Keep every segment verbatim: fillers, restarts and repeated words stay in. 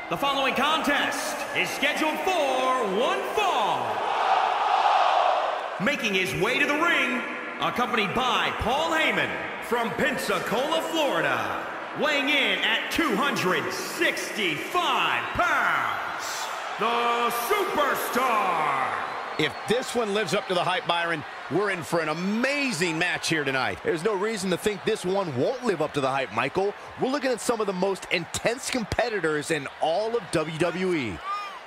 The following contest is scheduled for one fall. Making his way to the ring, accompanied by Paul Heyman from Pensacola, Florida, weighing in at two hundred sixty-five pounds, the Superstar. If this one lives up to the hype, Byron, we're in for an amazing match here tonight. There's no reason to think this one won't live up to the hype, Michael. We're looking at some of the most intense competitors in all of W W E.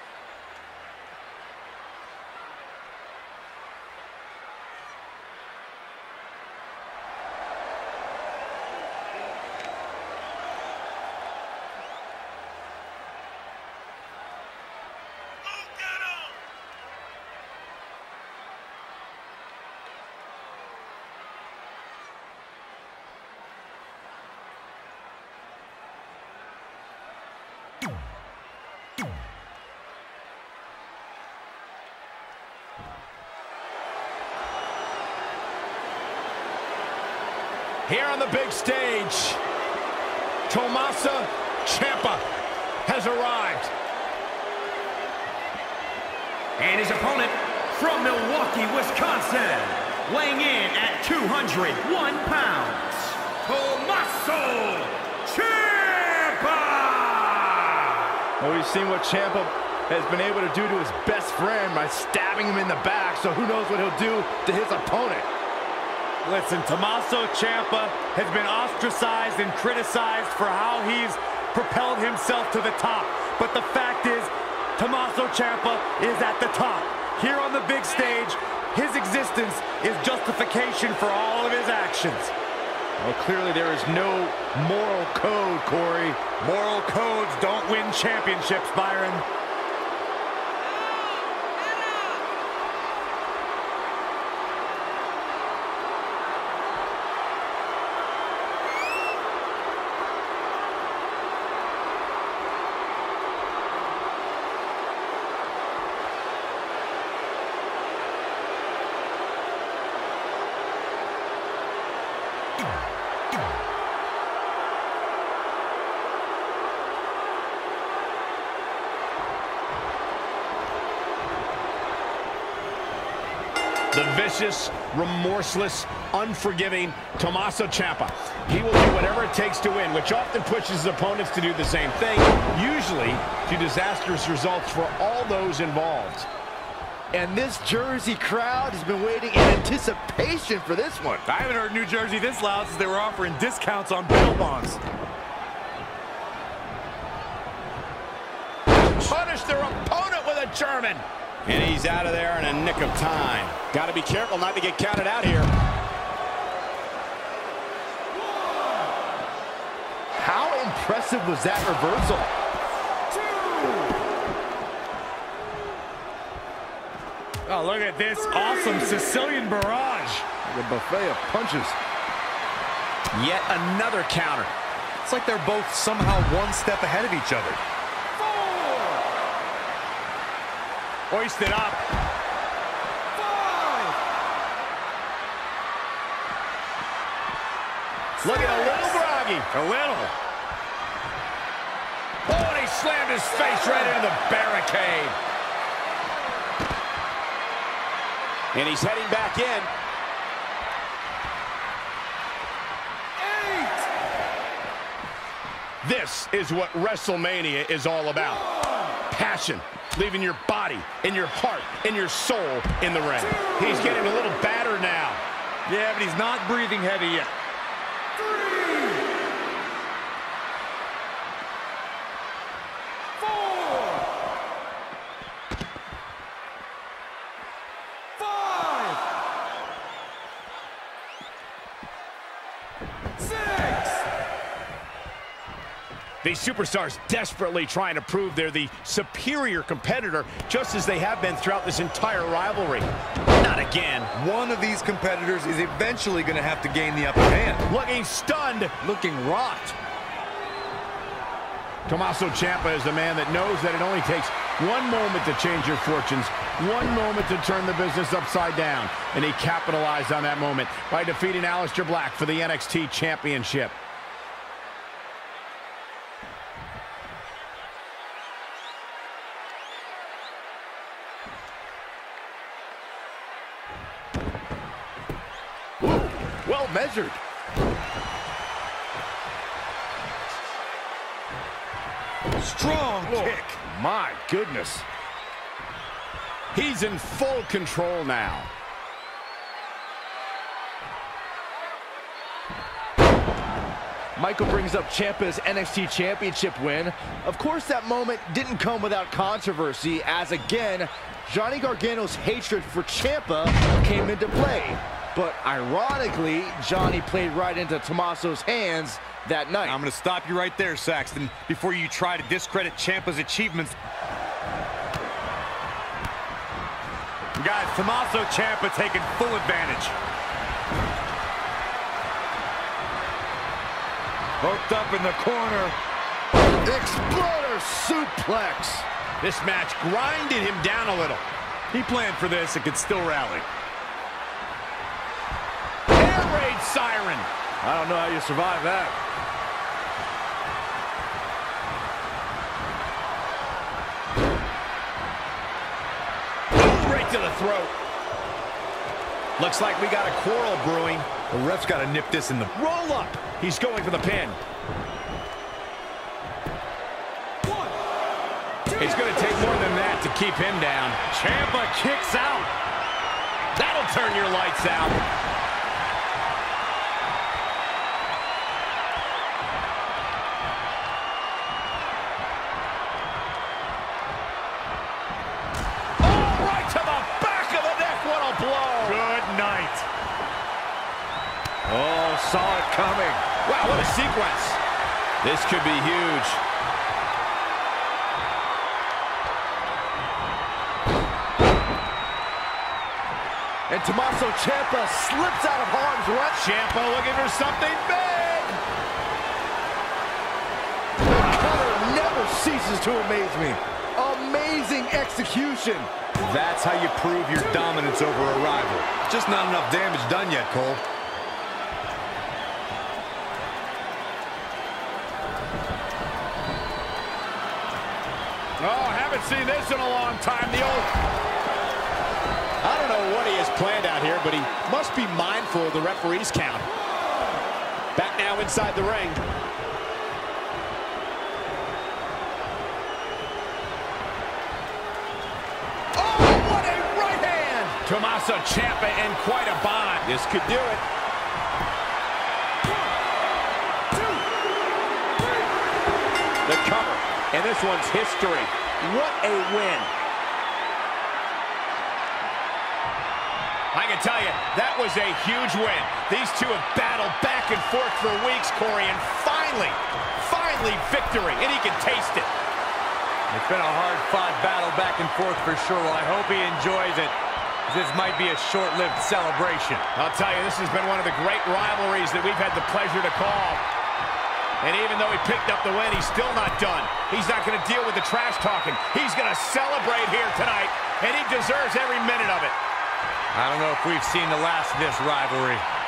Here on the big stage, Tommaso Ciampa has arrived. And his opponent from Milwaukee, Wisconsin, weighing in at two hundred one pounds, Tommaso Ciampa! Well, we've seen what Ciampa has been able to do to his best friend by stabbing him in the back, so who knows what he'll do to his opponent. Listen, Tommaso Ciampa has been ostracized and criticized for how he's propelled himself to the top. But the fact is, Tommaso Ciampa is at the top. Here on the big stage, his existence is justification for all of his actions. Well, clearly there is no moral code, Corey. Moral codes don't win championships, Byron. The vicious, remorseless, unforgiving Tommaso Ciampa. He will do whatever it takes to win, which often pushes his opponents to do the same thing, usually to disastrous results for all those involved. And this Jersey crowd has been waiting in anticipation for this one. I haven't heard New Jersey this loud since they were offering discounts on bail bonds. Punish their opponent with a German. And he's out of there in a nick of time. Got to be careful not to get counted out here. How impressive was that reversal? Oh, look at this awesome Sicilian barrage. The buffet of punches. Yet another counter. It's like they're both somehow one step ahead of each other. Hoisted up. Five. Look at a little groggy. A little. Oh, and he slammed his face right into the barricade. And he's heading back in. Eight. This is what WrestleMania is all about. Passion. Leaving your body, and your heart, and your soul in the ring. He's getting a little battered now. Yeah, but he's not breathing heavy yet. Three. Four. Five. Six. These superstars desperately trying to prove they're the superior competitor, just as they have been throughout this entire rivalry. Not again. One of these competitors is eventually going to have to gain the upper hand. Looking stunned. Looking rocked. Tommaso Ciampa is the man that knows that it only takes one moment to change your fortunes, one moment to turn the business upside down. And he capitalized on that moment by defeating Aleister Black for the N X T Championship. measured. Strong kick. My goodness. He's in full control now. Michael brings up Ciampa's N X T Championship win. Of course, that moment didn't come without controversy, as again, Johnny Gargano's hatred for Ciampa came into play. But ironically, Johnny played right into Tommaso's hands that night. I'm going to stop you right there, Saxton, before you try to discredit Ciampa's achievements. Guys, Tommaso Ciampa taking full advantage. Hooked up in the corner. Exploder suplex. This match grinded him down a little. He planned for this and could still rally. Air raid siren. I don't know how you survive that. Right to the throat. Looks like we got a quarrel brewing. The ref's got to nip this in the... Roll up. He's going for the pin. One, two. It's going to take more than that to keep him down. Ciampa kicks out. That'll turn your lights out. Oh, right to the back of the neck. What a blow. Good night. Oh, saw it coming. Wow, what a sequence. This could be huge. And Tommaso Ciampa slips out of harm's way. Ciampa looking for something big. The cover never ceases to amaze me. Amazing execution. That's how you prove your dominance over a rival. Just not enough damage done yet, Cole. Oh, haven't seen this in a long time. The old... I don't know what he has planned out here, but he must be mindful of the referee's count. Back now inside the ring. Oh, what a right hand! Tommaso Ciampa in quite a bind. This could do it. The cover, and this one's history. What a win. I can tell you, that was a huge win. These two have battled back and forth for weeks, Corey, and finally, finally victory, and he can taste it. It's been a hard-fought battle back and forth for sure. Well, I hope he enjoys it. This might be a short-lived celebration. I'll tell you, this has been one of the great rivalries that we've had the pleasure to call. And even though he picked up the win, he's still not done. He's not going to deal with the trash talking. He's going to celebrate here tonight, and he deserves every minute of it. I don't know if we've seen the last of this rivalry.